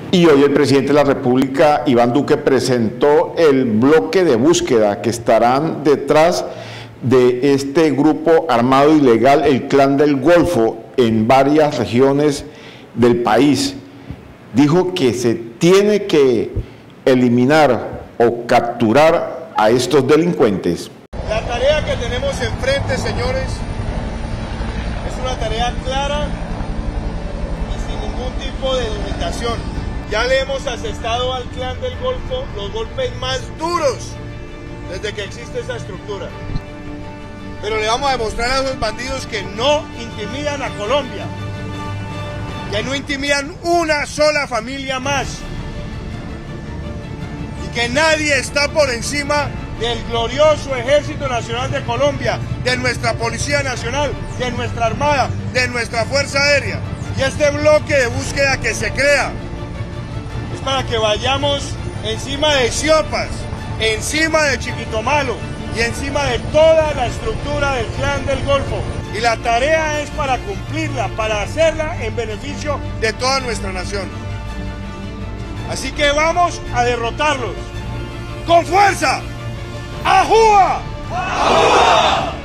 Y hoy el presidente de la República, Iván Duque, presentó el bloque de búsqueda que estarán detrás de este grupo armado ilegal, el Clan del Golfo, en varias regiones del país. Dijo que se tiene que eliminar o capturar a estos delincuentes. La tarea que tenemos enfrente, señores, es una tarea clara y sin ningún tipo de limitación. Ya le hemos asestado al Clan del Golfo los golpes más duros desde que existe esa estructura. Pero le vamos a demostrar a esos bandidos que no intimidan a Colombia, que no intimidan una sola familia más y que nadie está por encima del glorioso Ejército Nacional de Colombia, de nuestra Policía Nacional, de nuestra Armada, de nuestra Fuerza Aérea. Y este bloque de búsqueda que se crea es para que vayamos encima de Siopas, encima de Chiquitomalo y encima de toda la estructura del Clan del Golfo. Y la tarea es para cumplirla, para hacerla en beneficio de toda nuestra nación. Así que vamos a derrotarlos. ¡Con fuerza! ¡Ajúa! ¡Ajúa!